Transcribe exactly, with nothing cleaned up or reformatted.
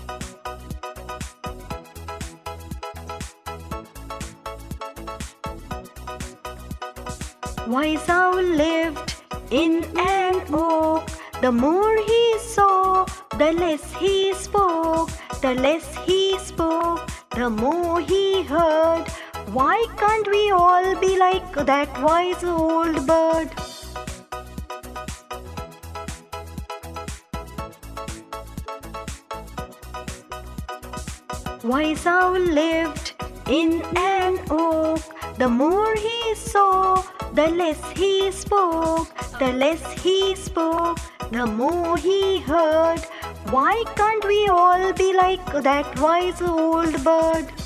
Wise owl lived in an oak. The more he saw, the less he spoke. The less he spoke, the more he heard. Why can't we all be like that wise old bird? Wise owl lived in an oak. The more he saw, the less he spoke. The less he spoke, the more he heard. Why can't we all be like that wise old bird?